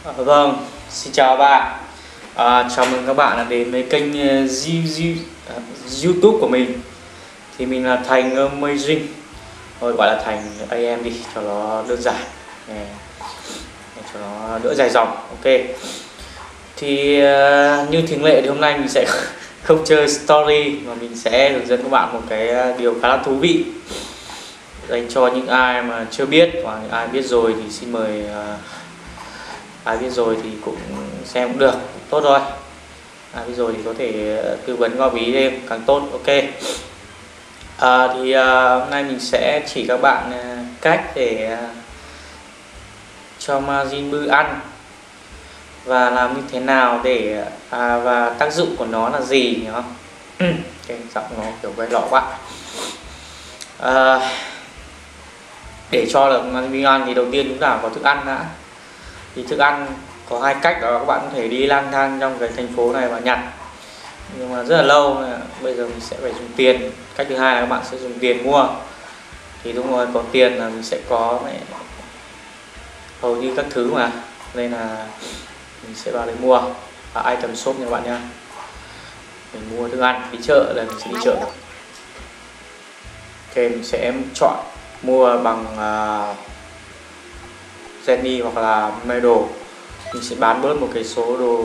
Vâng, xin chào bạn. Chào mừng các bạn đã đến với kênh YouTube của mình. Thì mình là Thành Amazing, thôi gọi là Thành AM đi cho nó đơn giản, cho nó đỡ dài dòng. Ok. Thì như thường lệ thì hôm nay mình sẽ không chơi story mà mình sẽ hướng dẫn các bạn một cái điều khá là thú vị dành cho những ai mà chưa biết, và những ai biết rồi thì xin mời ai biết rồi thì cũng xem cũng được, tốt rồi. Ai biết rồi thì có thể tư vấn góp ý thêm càng tốt. Ok. Hôm nay mình sẽ chỉ các bạn cách để cho Majin Buu ăn và làm như thế nào để và tác dụng của nó là gì nhỉ? Cái giọng nó kiểu quay lọ quá. Để cho được Majin ăn thì đầu tiên chúng ta có thức ăn đã. Thì thức ăn có hai cách, đó các bạn có thể đi lang thang trong cái thành phố này và nhặt, nhưng mà rất là lâu, bây giờ mình sẽ phải dùng tiền. Cách thứ hai là các bạn sẽ dùng tiền mua. Thì đúng rồi, có tiền là mình sẽ có hầu như các thứ mà, nên là mình sẽ vào đây mua item shop nha các bạn nhá. Mình mua thức ăn, đi chợ là mình sẽ đi chợ. Ok, mình sẽ chọn mua bằng Jenny hoặc là Medal. Mình sẽ bán bớt một cái số đồ,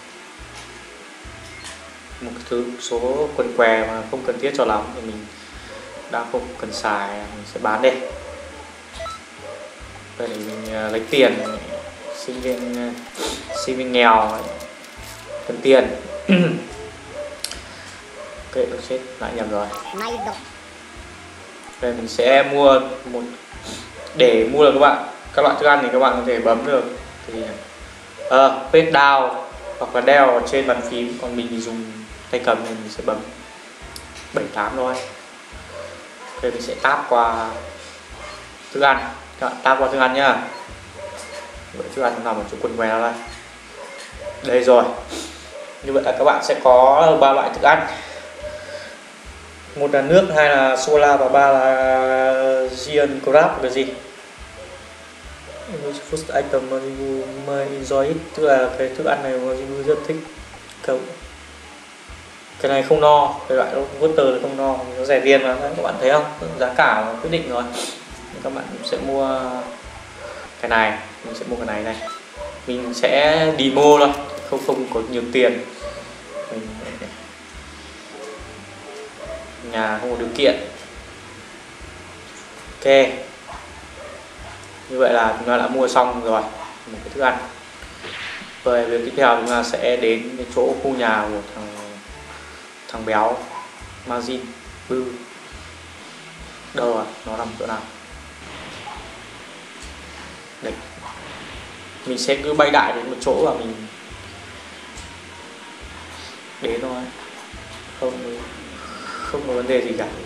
một cái thứ số quần què mà không cần thiết cho lắm, thì mình đang không cần xài, mình sẽ bán đi. Đây để mình lấy tiền. Sinh viên nghèo cần tiền. Ok, chết lại nhầm rồi. Đây mình sẽ mua một, để mua được các loại thức ăn thì các bạn có thể bấm được thì page down hoặc là đeo ở trên bàn phím, còn mình thì dùng tay cầm thì mình sẽ bấm 78 thôi. Ok, mình sẽ tap qua thức ăn, các bạn tap qua thức ăn nhá. Vậy thức ăn nằm ở chỗ quần què nào đây? Đây rồi. Như vậy là các bạn sẽ có 3 loại thức ăn, một là nước, hai là sô la và ba là Giant Crab là gì? First item Majin enjoy it, tức là cái thức ăn này Majin rất thích. Cái này không no, cái loại water là không no, nó rẻ tiền mà, các bạn thấy không? Giá cả quyết định rồi. Các bạn sẽ mua cái này, mình sẽ mua cái này. Mình sẽ demo thôi, không có nhiều tiền. Mình nhà không có điều kiện. Ok, như vậy là chúng ta đã mua xong rồi một cái thức ăn. Về việc tiếp theo chúng ta sẽ đến cái chỗ khu nhà của thằng béo Majin Buu. Đâu rồi, nó nằm chỗ nào? Đây. Mình sẽ cứ bay đại đến một chỗ và mình đến thôi, không có vấn đề gì cả.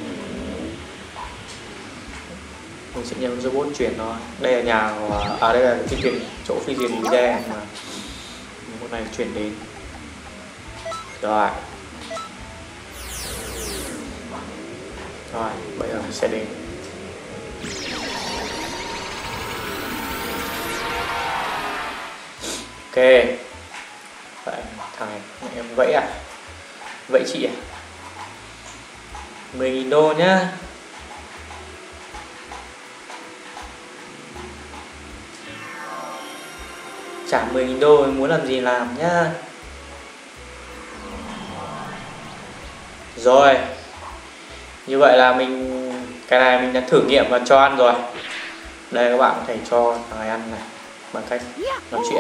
Mình sẽ nhấn robot chuyển thôi. Đây là nhà của, đây là cái chỗ phi thuyền núi đen mà một này chuyển đến. Rồi, bây giờ mình sẽ đến. Ok, vậy thằng này em vẫy à? Vẫy chị à? 10.000 đô nhá. Trả 10.000 đô, muốn làm gì làm nhá. Rồi, như vậy là cái này mình đã thử nghiệm và cho ăn rồi. Đây, các bạn có thể cho thằng này ăn này bằng cách nói chuyện.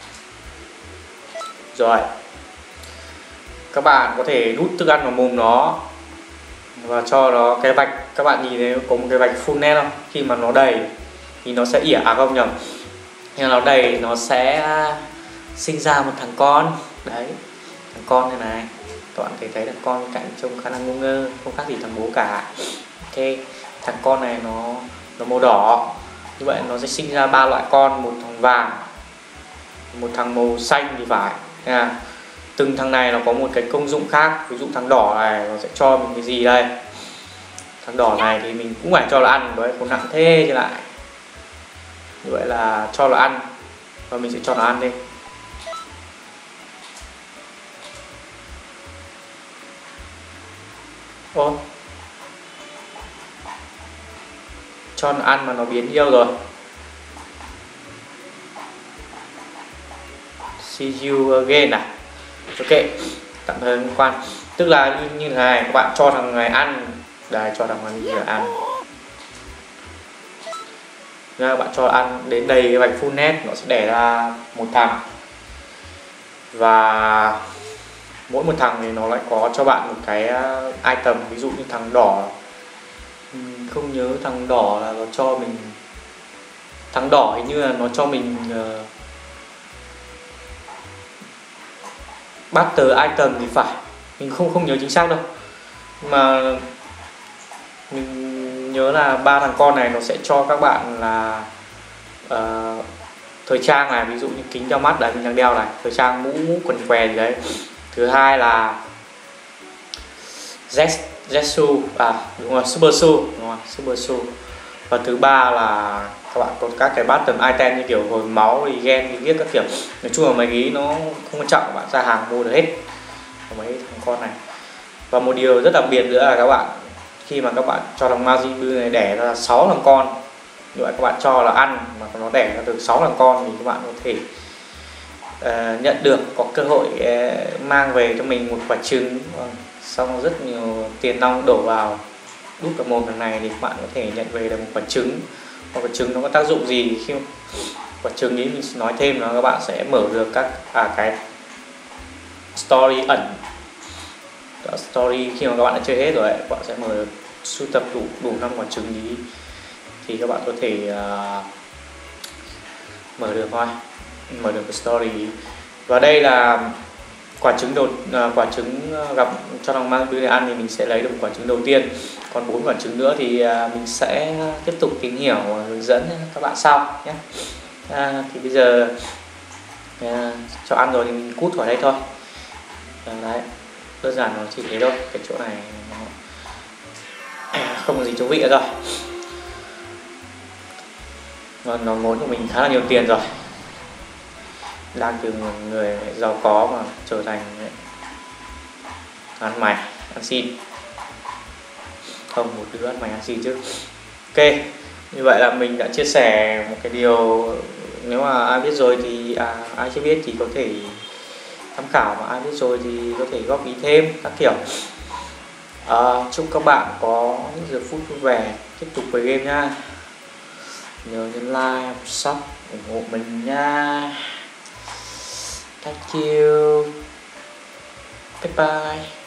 Rồi, các bạn có thể đút thức ăn vào mồm nó và cho nó cái vạch. Các bạn nhìn thấy có một cái vạch full net không? Khi mà nó đầy thì nó sẽ ỉa, không nhầm, nhưng nó đầy nó sẽ sinh ra một thằng con. Đấy, thằng con này này, các bạn thấy thằng con cạnh trông khá là ngu ngơ, không khác gì thằng bố cả. Ok, thằng con này nó màu đỏ, như vậy nó sẽ sinh ra 3 loại con, một thằng vàng, một thằng màu xanh thì phải. Từng thằng này nó có một cái công dụng khác. Ví dụ thằng đỏ này nó sẽ cho mình cái gì đây? Thằng đỏ này thì mình cũng phải cho nó ăn. Đấy, không nặng thế chứ lại. Như vậy là cho nó ăn và mình sẽ cho nó ăn đi. Ô, cho nó ăn mà nó biến yêu rồi. See you again à? Ok, tạm thời liên quan. Tức là như thế này, các bạn cho thằng này ăn. Đây, cho thằng này ăn. Các bạn cho ăn đến đây cái vạch full net nó sẽ đẻ ra một thằng. Và mỗi một thằng thì nó lại có cho bạn một cái item. Ví dụ như thằng đỏ, không nhớ thằng đỏ là nó cho mình, thằng đỏ hình như là nó cho mình Battle item thì phải, mình không nhớ chính xác đâu, mà mình nhớ là 3 thằng con này nó sẽ cho các bạn là thời trang này, ví dụ như kính đeo mắt đấy mình đang đeo này, thời trang mũ quần què gì đấy. Thứ hai là Zetsu, đúng rồi, Super Shoe, đúng rồi, Super Shoe. Và thứ ba là các bạn có các cái button item như kiểu hồi máu, thì gen, thì viết các kiểu. Nói chung là mấy cái nó không quan trọng, bạn ra hàng mua được hết mấy thằng con này. Và một điều rất đặc biệt nữa là các bạn khi mà các bạn cho thằng Majin Blue này đẻ ra 6 thằng con, như vậy các bạn cho là ăn mà nó đẻ ra được 6 thằng con thì các bạn có thể nhận được, có cơ hội mang về cho mình một quả trứng. Xong rất nhiều tiền nong đổ vào đút vào mồm thằng này thì các bạn có thể nhận về được một quả trứng. Và quả trứng nó có tác dụng gì? Khi quả trứng ấy mình nói thêm là các bạn sẽ mở được các cái story ẩn. Story khi mà các bạn đã chơi hết rồi các bạn sẽ mở được, sưu tập đủ 5 quả trứng ý, thì các bạn có thể mở được thôi, mở được cái story. Và đây là quả trứng gặp cho thằng mang đưa ăn thì mình sẽ lấy được quả trứng đầu tiên. Còn 4 quả trứng nữa thì mình sẽ tiếp tục tìm hiểu và hướng dẫn các bạn sau nhé. Thì bây giờ cho ăn rồi thì mình cút khỏi đây thôi. Đấy, đơn giản nó chỉ thế thôi. Cái chỗ này không có gì thú vị nữa rồi. Nó ngốn của mình khá là nhiều tiền rồi, đang từ người giàu có mà trở thành ăn mày ăn xin. Không, một đứa ăn mày ăn xin chứ. Ok, như vậy là mình đã chia sẻ một cái điều, nếu mà ai biết rồi thì ai chưa biết thì có thể tham khảo, mà ai biết rồi thì có thể góp ý thêm các kiểu. Chúc các bạn có những giờ phút vui vẻ tiếp tục với game nha. Nhớ nhấn like, sub ủng hộ mình nha. Thank you. Bye bye.